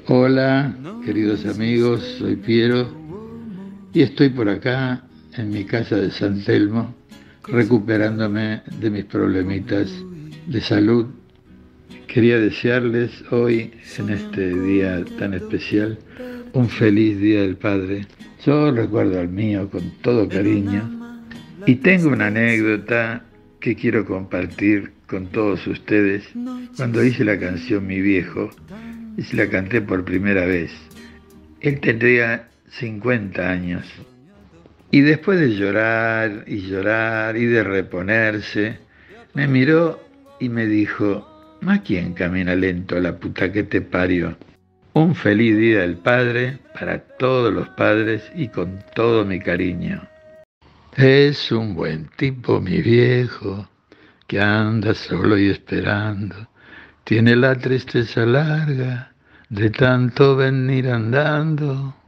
Hola, queridos amigos, soy Piero y estoy por acá en mi casa de San Telmo, recuperándome de mis problemitas de salud. Quería desearles hoy, en este día tan especial, un feliz Día del Padre. Yo recuerdo al mío con todo cariño y tengo una anécdota que quiero compartir con todos ustedes. Cuando hice la canción Mi Viejo, y se la canté por primera vez. Él tendría 50 años. Y después de llorar y de reponerse, me miró y me dijo: ¿Ma quién camina lento, la puta que te parió? Un feliz día del padre para todos los padres y con todo mi cariño. Es un buen tipo, mi viejo, que anda solo y esperando. Tiene la tristeza larga de tanto venir andando.